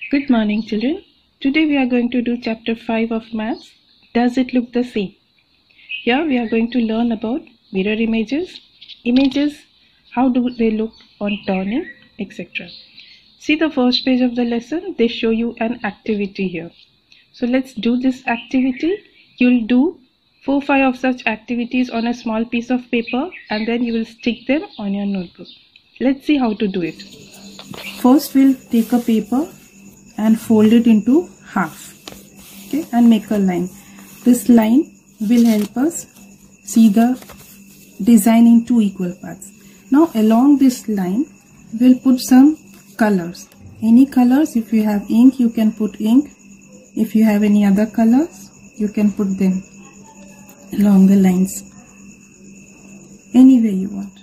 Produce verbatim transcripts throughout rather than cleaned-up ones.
Good morning, children. Today we are going to do chapter five of maths. Does it look the same? Here we are going to learn about mirror images, images, how do they look on turning, et cetera. See the first page of the lesson. They show you an activity here. So let's do this activity. You'll do four, five of such activities on a small piece of paper, and then you will stick them on your notebook. Let's see how to do it. First, we'll take a paper and fold it into half, okay, and make a line. This line will help us see the design in two equal parts. Now along this line we'll put some colors, any colors. If you have ink, you can put ink. If you have any other colors, you can put them along the lines any way you want.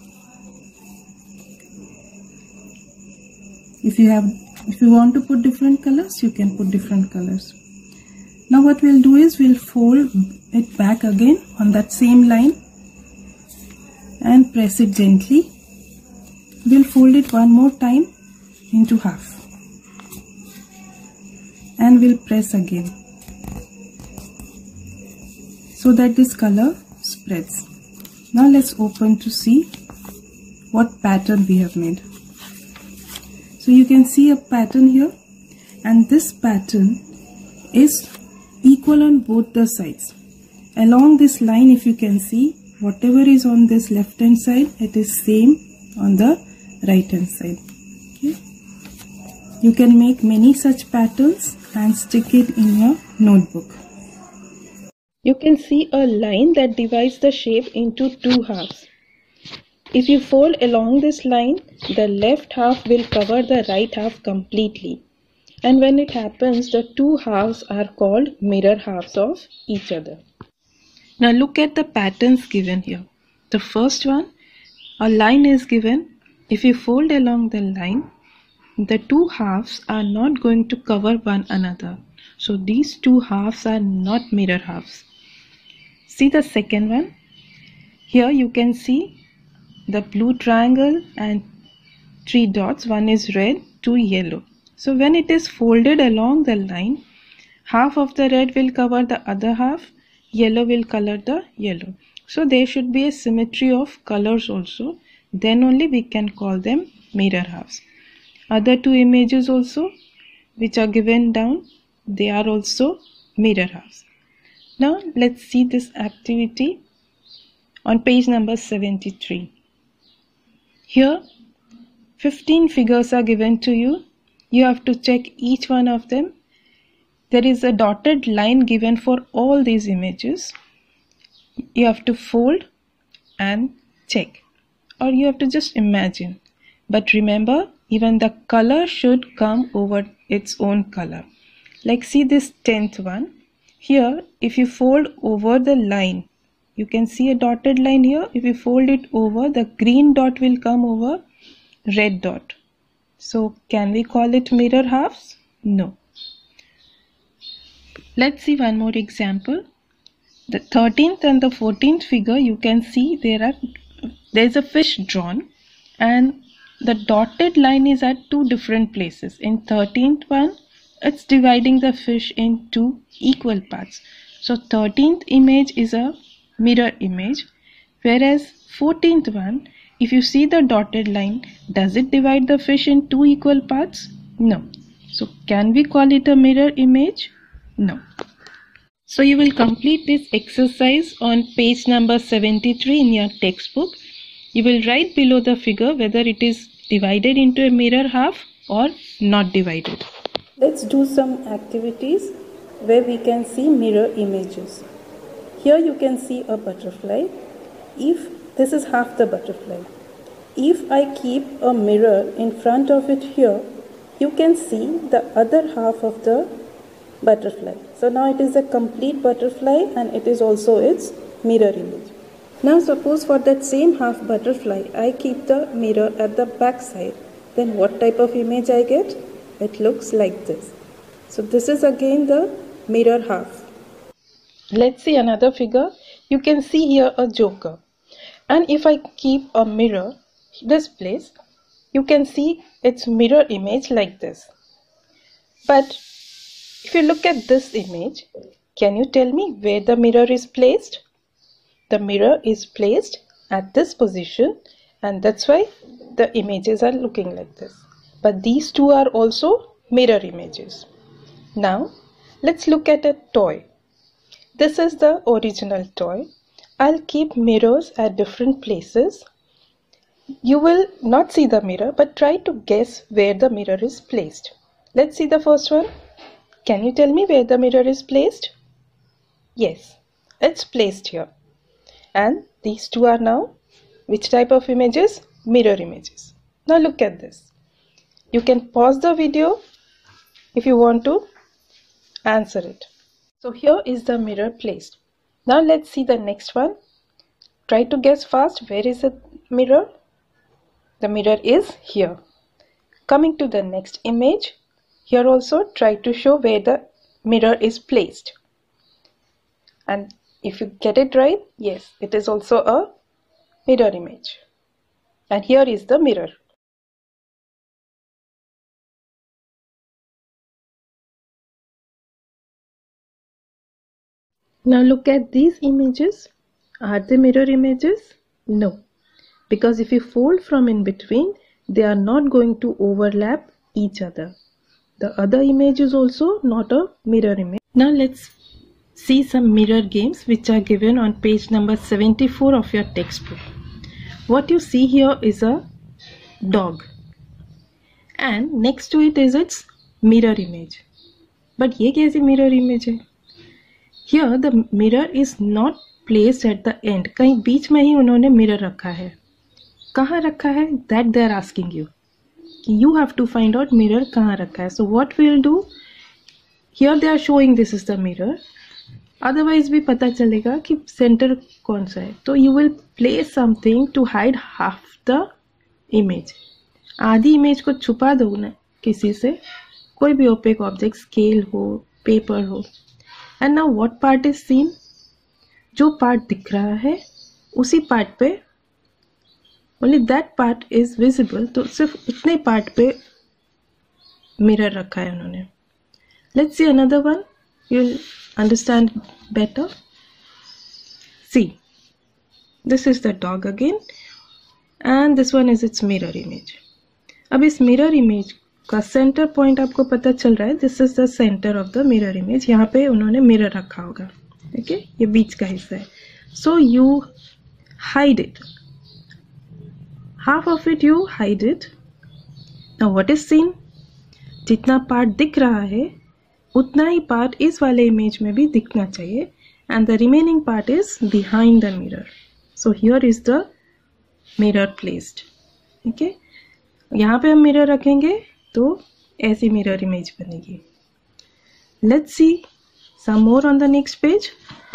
If you have If you want to put different colors, you can put different colors. Now what we'll do is we'll fold it back again on that same line and press it gently. We'll fold it one more time into half and we'll press again so that this color spreads. Now let's open to see what pattern we have made. So you can see a pattern here, and this pattern is equal on both the sides. Along this line, if you can see, whatever is on this left hand side, it is same on the right hand side. Okay. You can make many such patterns and stick it in your notebook. You can see a line that divides the shape into two halves. If you fold along this line, the left half will cover the right half completely. And when it happens, the two halves are called mirror halves of each other. Now look at the patterns given here. The first one, a line is given. If you fold along the line, the two halves are not going to cover one another. So these two halves are not mirror halves. See the second one. Here you can see the blue triangle and three dots. One is red, two yellow. So when it is folded along the line, half of the red will cover the other half, yellow will color the yellow. So there should be a symmetry of colors also. Then only we can call them mirror halves. Other two images also which are given down, they are also mirror halves. Now let's see this activity on page number seventy-three. Here fifteen figures are given to you. You have to check each one of them. There is a dotted line given for all these images. You have to fold and check, or you have to just imagine. But remember, even the color should come over its own color. Like see this tenth one. Here if you fold over the line, you can see a dotted line here. If you fold it over, the green dot will come over red dot. So can we call it mirror halves? No. Let's see one more example. The thirteenth and the fourteenth figure, you can see there are there is a fish drawn, and the dotted line is at two different places. In thirteenth one, it's dividing the fish in two equal parts. So thirteenth image is a mirror image, whereas fourteenth one, if you see the dotted line, does it divide the fish in two equal parts? No. So can we call it a mirror image? No. So you will complete this exercise on page number seventy-three in your textbook. You will write below the figure whether it is divided into a mirror half or not divided. Let's do some activities where we can see mirror images. Here you can see a butterfly. If this is half the butterfly, if I keep a mirror in front of it here, you can see the other half of the butterfly. So now it is a complete butterfly and it is also its mirror image. Now suppose for that same half butterfly, I keep the mirror at the back side. Then what type of image I get? It looks like this. So this is again the mirror half. Let's see another figure. You can see here a joker. And if I keep a mirror this place, you can see its mirror image like this. But if you look at this image, can you tell me where the mirror is placed? The mirror is placed at this position, and that's why the images are looking like this. But these two are also mirror images. Now let's look at a toy. This is the original toy. I'll keep mirrors at different places. You will not see the mirror, but try to guess where the mirror is placed. Let's see the first one. Can you tell me where the mirror is placed? Yes, it's placed here. And these two are now which type of images? Mirror images. Now look at this. You can pause the video if you want to answer it. So here is the mirror placed. Now let's see the next one. Try to guess fast, where is the mirror? The mirror is here. Coming to the next image, here also try to show where the mirror is placed. And if you get it right, yes, it is also a mirror image. And here is the mirror. Now look at these images. Are they mirror images? No. Because if you fold from in between, they are not going to overlap each other. The other image is also not a mirror image. Now let's see some mirror games which are given on page number seventy-four of your textbook. What you see here is a dog. And next to it is its mirror image. But ये कैसी mirror image है? Here the mirror is not placed at the end. कहीं बीच में ही उन्होंने mirror रखा है. कहाँ रखा है? That they are asking you. You have to find out mirror कहाँ रखा है. So what we will do? Here they are showing this is the mirror. Otherwise भी पता चलेगा कि center कौन सा है. तो you will place something to hide half the image. आधी image को छुपा दो ना किसी से. कोई भी opaque object, scale हो, paper हो. And now what part is seen? जो part दिख रहा है उसी part पे only that part is visible, तो सिर्फ उतने part पे mirror रखा है उन्होंने. Let's see another one. You'll understand better. See, this is the dog again, and this one is its mirror image. अब इस mirror image का center point आपको पता चल रहा है. This is the center of the mirror image. यहाँ पे उन्होंने mirror रखा होगा. Okay, ये बीच का हिस्सा है. So you hide it. Half of it you hide it. Now what is seen? जितना part दिख रहा है उतना ही part इस वाले image में भी दिखना चाहिए. And the remaining part is behind the mirror. So here is the mirror placed. Okay? यहाँ पे हम mirror रखेंगे तो ऐसी mirror image बनेगी. Let's see some more on the next page.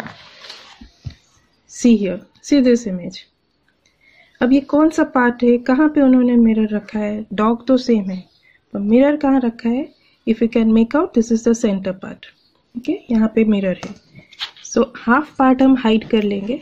See here. See this image. अब ये कौन सा पार्ट है? कहाँ पे उन्होंने मिरर रखा है? डॉग तो सेम है, पर मिरर कहाँ रखा है? If you can make out, this is the centre part. Okay, यहाँ पे मिरर है. सो हाफ पार्ट हम हाइड कर लेंगे.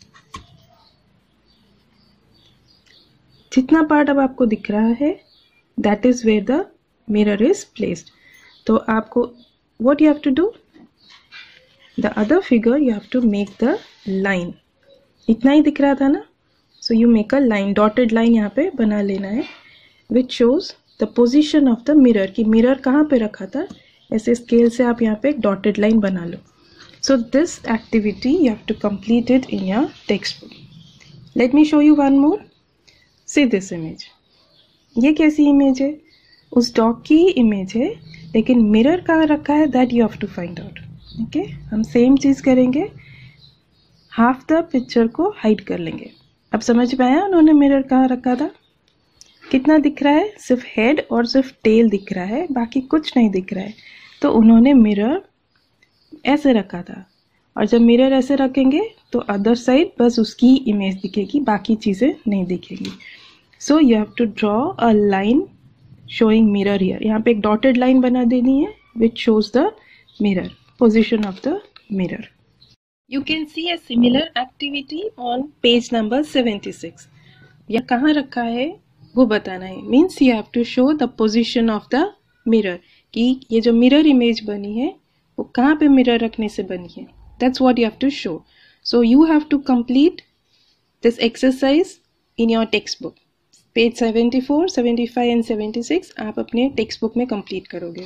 जितना पार्ट अब आपको दिख रहा है that is where the mirror is placed. तो आपको what you have to do? The other figure you have to make the line. इतना ही दिख रहा था ना, so you make a line, dotted line यहाँ पे बना लेना है which shows the position of the mirror. कि मिरर कहाँ पे रखा था, ऐसे स्केल से आप यहाँ पे एक डॉटेड लाइन बना लो. So this activity you have to complete it in your text book. Let me show you one more. See this image. ये कैसी इमेज है? उस डॉग की इमेज है, लेकिन मिरर कहाँ रखा है that you have to find out. Okay, हम सेम चीज़ करेंगे, हाफ द पिक्चर को हाइड कर लेंगे. अब समझ में आया उन्होंने मिरर कहाँ रखा था? कितना दिख रहा है? सिर्फ हेड और सिर्फ टेल दिख रहा है, बाकी कुछ नहीं दिख रहा है. तो उन्होंने मिरर ऐसे रखा था, और जब मिरर ऐसे रखेंगे तो अदर साइड बस उसकी इमेज दिखेगी, बाकी चीज़ें नहीं दिखेंगी. So you have to draw a line showing mirror here. यहाँ पे एक डॉटेड लाइन बना देनी है which shows the mirror, position of the mirror. You can see a similar activity on page number seventy-six. या कहाँ रखा है वो बताना है. Means you have to show the position of the mirror. कि ये जो मिरर इमेज बनी है वो कहाँ पे मिरर रखने से बनी है. That's what you have to show. So you have to complete this exercise in your text book. Page seventy four, seventy five and seventy six आप अपने टेक्स्ट बुक में कंप्लीट करोगे.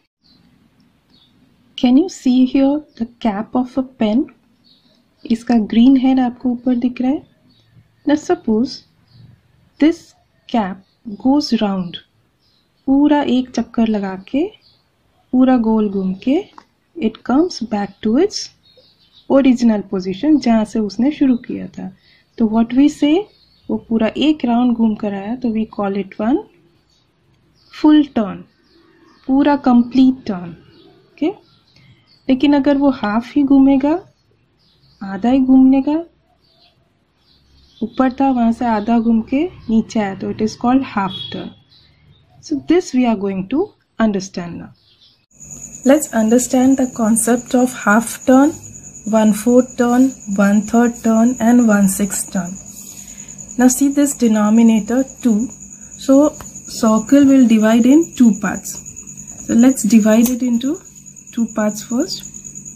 Can you see here the cap of a pen. इसका green head आपको ऊपर दिख रहा है. Now suppose this cap goes round. पूरा एक चक्कर लगा के, पूरा गोल घूम के it comes back to its original position जहाँ से उसने शुरू किया था. तो व्हाट वी से, वो पूरा एक राउंड घूम कर आया तो we call it one full turn, पूरा कंप्लीट टर्न. ओके. लेकिन अगर वो हाफ ही घूमेगा, आधा ही घूमने का, ऊपर था वहां से आधा घूम के नीचे आया तो it is called half turn. So this we are going to understand now. Let's understand the concept of half turn, one fourth turn, one third turn and one sixth turn. Now see this denominator two. So circle will divide in two parts. So let's divide it into two parts first.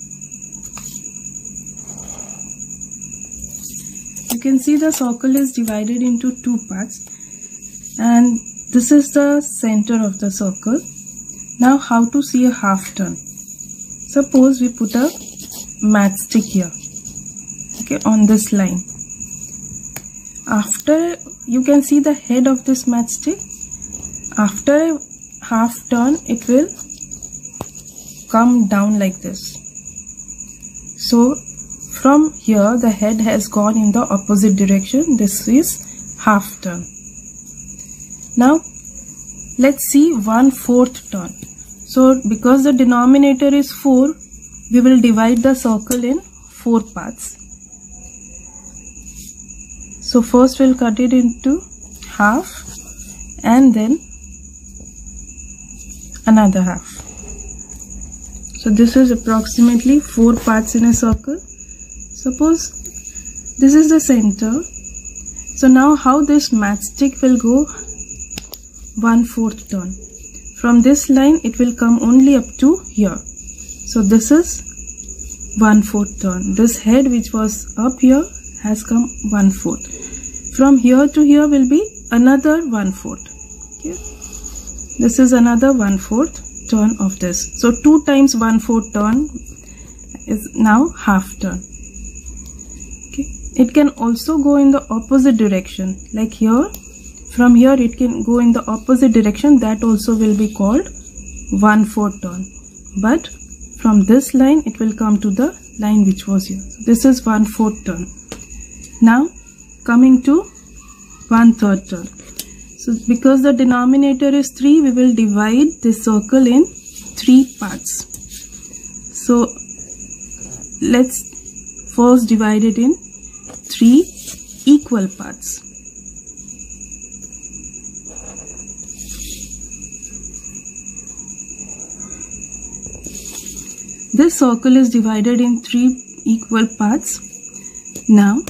You can see the circle is divided into two parts and this is the center of the circle. Now how to see a half turn. Suppose we put a matchstick here, okay, on this line. After, you can see the head of this matchstick. After a half turn it will come down like this. So from here the head has gone in the opposite direction. This is half turn. Now let's see one fourth turn. So because the denominator is four, we will divide the circle in four parts. So first we'll cut it into half and then another half. So this is approximately four parts in a circle. Suppose this is the center. So now how this matchstick will go one fourth turn. From this line it will come only up to here. So this is one fourth turn. This head which was up here has come one fourth. From here to here will be another one fourth. Okay. This is another one fourth turn of this. So two times one fourth turn is now half turn. Okay. It can also go in the opposite direction. Like here, from here it can go in the opposite direction. That also will be called one fourth turn. But from this line it will come to the line which was here. So this is one fourth turn. Now coming to one third turn. So because the denominator is three, we will divide this circle in three parts. So let's first divide it in three equal parts. This circle is divided in three equal parts. Now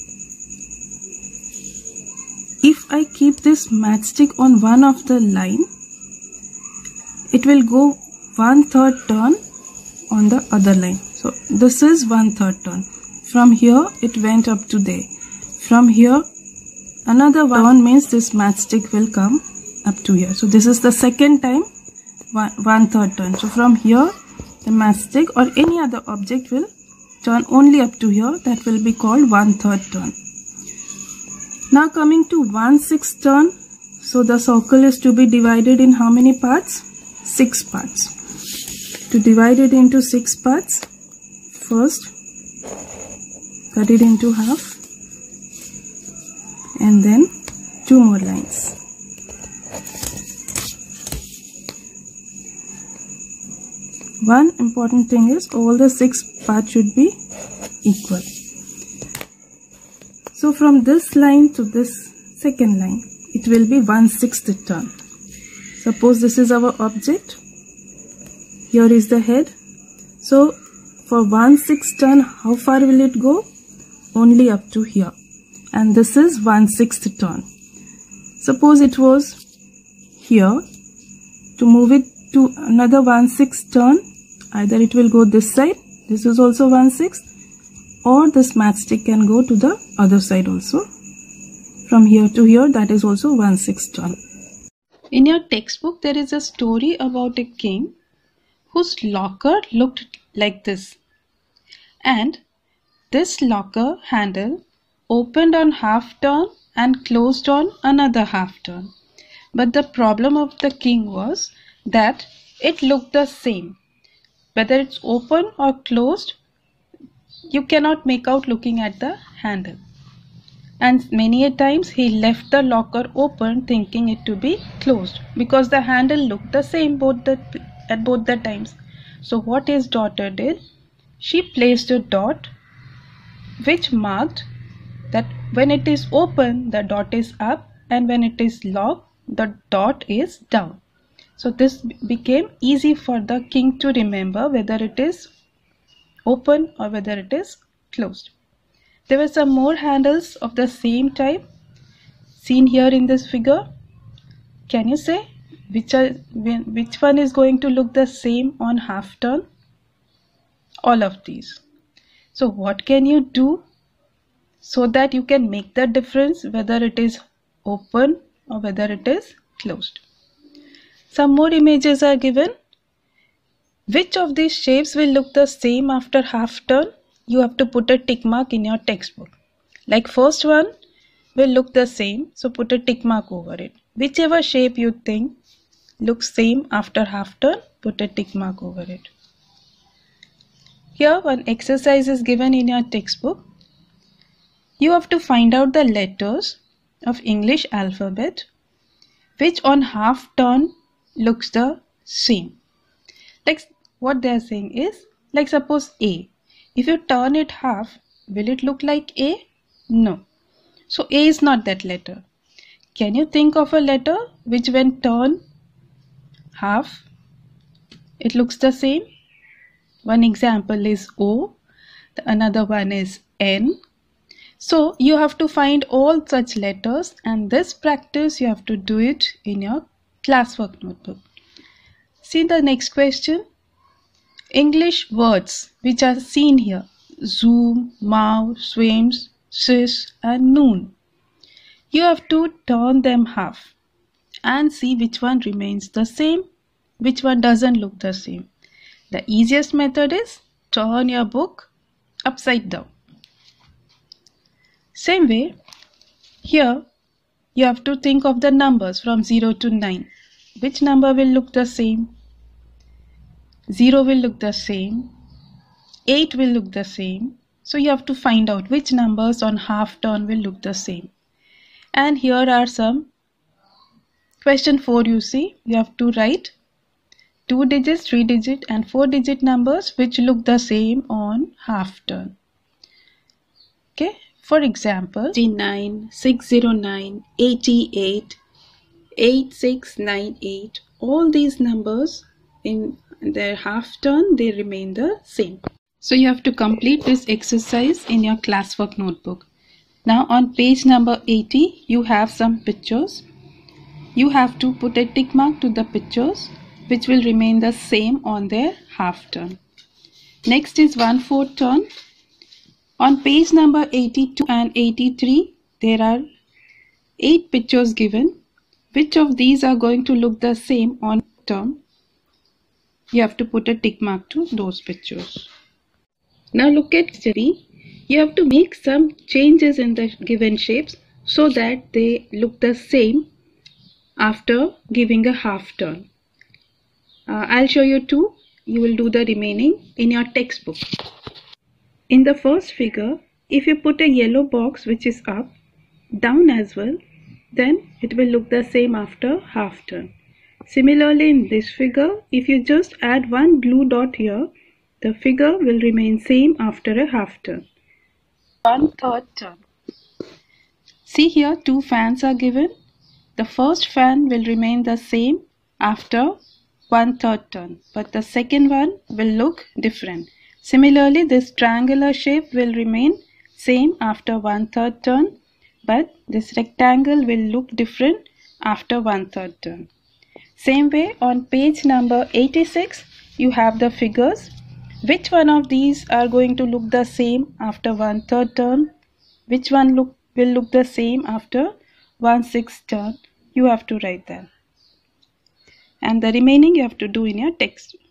if I keep this matchstick on one of the line, it will go one third turn on the other line. So this is one third turn. From here it went up to there. From here another one means this matchstick will come up to here. So this is the second time one, one third turn. So from here the matchstick or any other object will turn only up to here. That will be called one third turn. Now coming to one sixth turn. So the circle is to be divided in how many parts? Six parts. To divide it into six parts, first cut it into half and then two more lines. One important thing is all the six parts should be equal. So from this line to this second line, it will be one sixth turn. Suppose this is our object. Here is the head. So for one sixth turn, how far will it go? Only up to here. And this is one sixth turn. Suppose it was here. To move it to another one sixth turn, either it will go this side, this is also one sixth, or this matchstick can go to the other side also. From here to here, that is also one sixth turn. In your textbook, there is a story about a king whose locker looked like this. And this locker handle opened on half turn and closed on another half turn. But the problem of the king was that it looked the same. Whether it's open or closed, you cannot make out looking at the handle. And many a times he left the locker open thinking it to be closed because the handle looked the same both the, at both the times. So what his daughter did, she placed a dot which marked that when it is open, the dot is up, and when it is locked, the dot is down. So this became easy for the king to remember whether it is open or whether it is closed. There were some more handles of the same type seen here in this figure. Can you say which, are, which one is going to look the same on half turn? All of these. So what can you do so that you can make the difference whether it is open or whether it is closed? Some more images are given. Which of these shapes will look the same after half turn? You have to put a tick mark in your textbook. Like first one will look the same, so put a tick mark over it. Whichever shape you think looks same after half turn, put a tick mark over it. Here one exercise is given in your textbook. You have to find out the letters of English alphabet which on half turn looks the same. Like what they are saying is, like suppose A. If you turn it half, will it look like A? No. So A is not that letter. Can you think of a letter which when turned half, it looks the same? One example is O, the another one is N. So you have to find all such letters, and this practice you have to do it in your classwork notebook. See the next question. English words which are seen here: zoom, mouse, swims, sis and noon. You have to turn them half and see which one remains the same, which one doesn't look the same. The easiest method is turn your book upside down. Same way, here you have to think of the numbers from zero to nine. Which number will look the same? zero will look the same. eight will look the same. So you have to find out which numbers on half turn will look the same. And here are some question four. You see, you have to write two digit, three digit and four digit numbers which look the same on half turn. Okay, for example, nine, six oh nine, eighty-eight, eight six nine eight, all these numbers in their half turn, they remain the same. So you have to complete this exercise in your classwork notebook. Now on page number eighty, you have some pictures. You have to put a tick mark to the pictures which will remain the same on their half turn. Next is one fourth turn. On page number eighty-two and eighty-three, there are eight pictures given. Which of these are going to look the same on turn? You have to put a tick mark to those pictures. Now look at B. You have to make some changes in the given shapes so that they look the same after giving a half turn. Uh, I'll show you two. You will do the remaining in your textbook. In the first figure, if you put a yellow box which is up, down as well, then it will look the same after half turn. Similarly, in this figure, if you just add one blue dot here, the figure will remain same after a half turn. One third turn. See here, two fans are given. The first fan will remain the same after one third turn, but the second one will look different. Similarly, this triangular shape will remain same after one third turn, but this rectangle will look different after one third turn. Same way on page number eighty-six, you have the figures. Which one of these are going to look the same after one third turn? Which one look will look the same after one sixth turn? You have to write them. And the remaining you have to do in your text.